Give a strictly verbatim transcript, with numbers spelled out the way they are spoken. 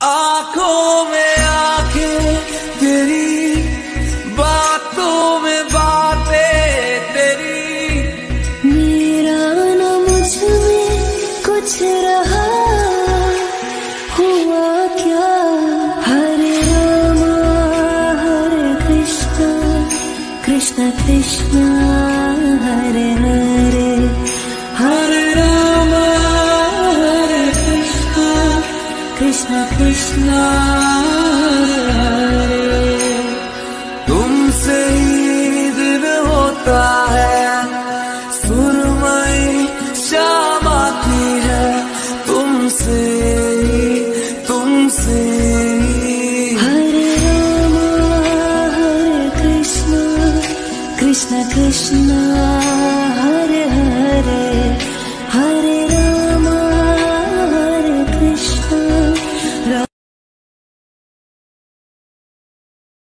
आंखों में आंखें तेरी, बातों में बातें तेरी। मेरा न मुझ में कुछ रहा, हुआ क्या? हरे रामा हरे कृष्णा, कृष्ण कृष्णा हरे हरे, हरे रामा हरे कृष्णा, कृष्ण कृष्णा हरे हरे। तुमसे ही दिन होता है, सुरमई शाम आती है, तुमसे ही, तुमसे ही। हरे रामा हरे कृष्णा, कृष्ण कृष्णा